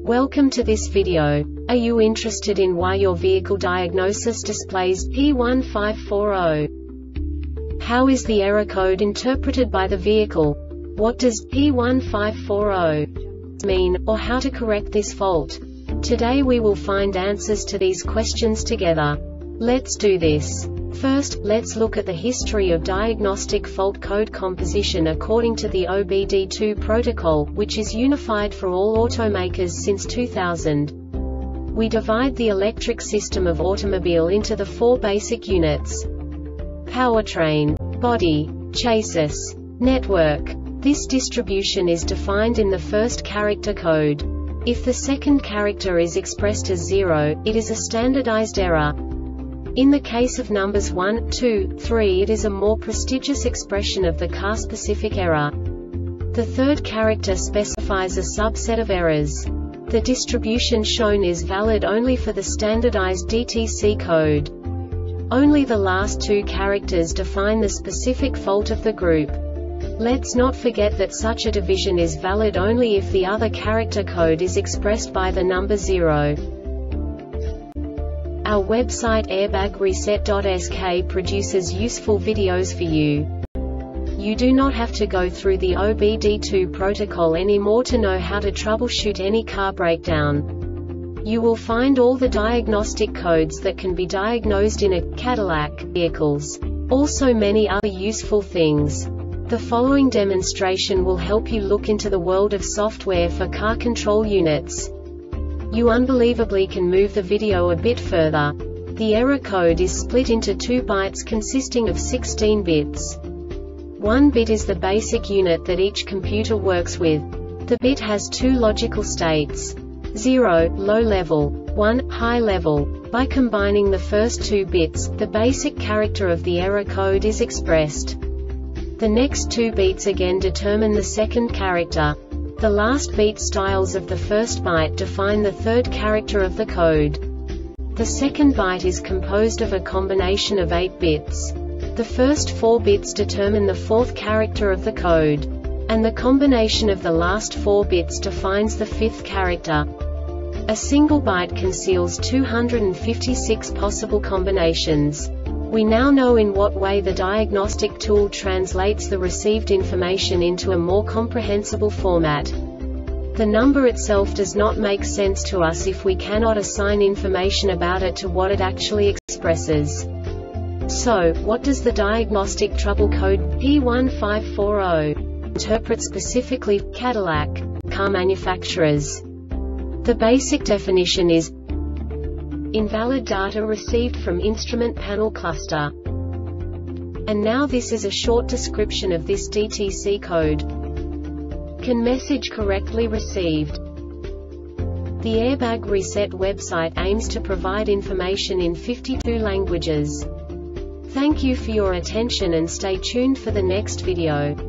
Welcome to this video. Are you interested in why your vehicle diagnosis displays P1540? How is the error code interpreted by the vehicle? What does P1540 mean, or how to correct this fault? Today we will find answers to these questions together. Let's do this. First, let's look at the history of diagnostic fault code composition according to the OBD2 protocol, which is unified for all automakers since 2000. We divide the electric system of automobile into the four basic units: powertrain, body, chassis, network. This distribution is defined in the first character code. If the second character is expressed as 0, it is a standardized error. In the case of numbers 1, 2, 3, it is a more prestigious expression of the car-specific error. The third character specifies a subset of errors. The distribution shown is valid only for the standardized DTC code. Only the last two characters define the specific fault of the group. Let's not forget that such a division is valid only if the other character code is expressed by the number 0. Our website airbagreset.sk produces useful videos for you. You do not have to go through the OBD2 protocol anymore to know how to troubleshoot any car breakdown. You will find all the diagnostic codes that can be diagnosed in a Cadillac vehicles. Also many other useful things. The following demonstration will help you look into the world of software for car control units. You unbelievably can move the video a bit further. The error code is split into 2 bytes consisting of 16 bits. 1 bit is the basic unit that each computer works with. The bit has 2 logical states: 0, low level, 1, high level. By combining the first 2 bits, the basic character of the error code is expressed. The next 2 beats again determine the second character. The last beat styles of the first byte define the third character of the code. The second byte is composed of a combination of 8 bits. The first 4 bits determine the fourth character of the code. And the combination of the last 4 bits defines the fifth character. A single byte conceals 256 possible combinations. We now know in what way the diagnostic tool translates the received information into a more comprehensible format. The number itself does not make sense to us if we cannot assign information about it to what it actually expresses. So, what does the diagnostic trouble code P1540 interpret specifically for Cadillac car manufacturers? The basic definition is invalid data received from instrument panel cluster. And now this is a short description of this DTC code. Can message correctly received. The Airbag Reset website aims to provide information in 52 languages. Thank you for your attention and stay tuned for the next video.